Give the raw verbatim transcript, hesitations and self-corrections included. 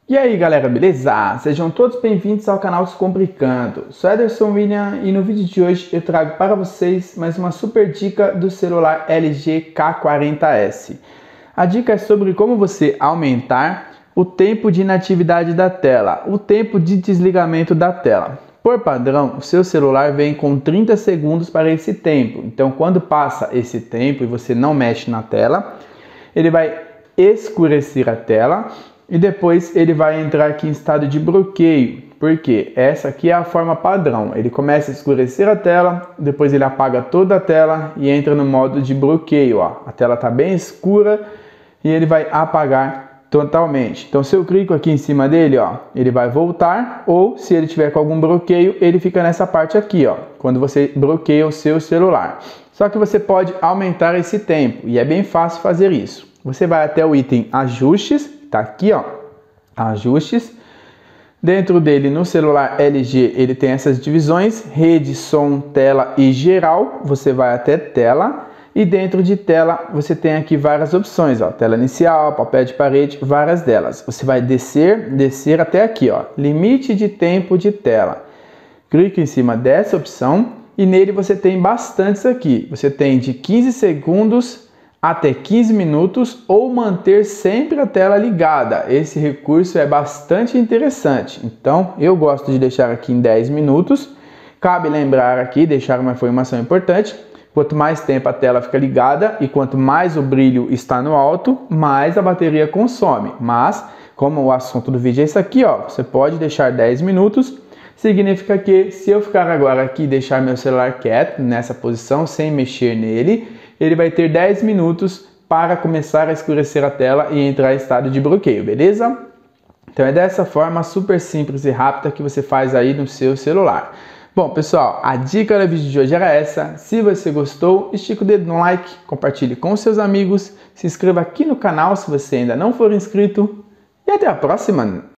E aí galera, beleza? Sejam todos bem-vindos ao canal Descomplicando. Sou Ederson William e no vídeo de hoje eu trago para vocês mais uma super dica do celular L G K quarenta S. A dica é sobre como você aumentar o tempo de inatividade da tela, o tempo de desligamento da tela. Por padrão, o seu celular vem com trinta segundos para esse tempo. Então, quando passa esse tempo e você não mexe na tela, ele vai escurecer a tela e depois ele vai entrar aqui em estado de bloqueio, porque essa aqui é a forma padrão. Ele começa a escurecer a tela, depois ele apaga toda a tela e entra no modo de bloqueio. Ó. A tela está bem escura e ele vai apagar totalmente. Então, se eu clico aqui em cima dele, ó, ele vai voltar, ou se ele tiver com algum bloqueio, ele fica nessa parte aqui, ó, quando você bloqueia o seu celular. Só que você pode aumentar esse tempo e é bem fácil fazer isso. Você vai até o item Ajustes. Tá aqui, ó, Ajustes. Dentro dele, no celular L G, ele tem essas divisões: rede, som, tela e geral. Você vai até tela e dentro de tela você tem aqui várias opções, ó, tela inicial, papel de parede, várias delas. Você vai descer, descer até aqui, ó, limite de tempo de tela. Clique em cima dessa opção e nele você tem bastantes aqui. Você tem de quinze segundos até quinze minutos ou manter sempre a tela ligada. Esse recurso é bastante interessante. Então, eu gosto de deixar aqui em dez minutos. Cabe lembrar aqui, deixar uma informação importante: quanto mais tempo a tela fica ligada e quanto mais o brilho está no alto, mais a bateria consome. Mas, como o assunto do vídeo é isso aqui, ó, você pode deixar dez minutos. Significa que se eu ficar agora aqui e deixar meu celular quieto nessa posição, sem mexer nele, ele vai ter dez minutos para começar a escurecer a tela e entrar em estado de bloqueio, beleza? Então é dessa forma super simples e rápida que você faz aí no seu celular. Bom, pessoal, a dica do vídeo de hoje era essa. Se você gostou, estica o dedo no like, compartilhe com seus amigos, se inscreva aqui no canal se você ainda não for inscrito e até a próxima!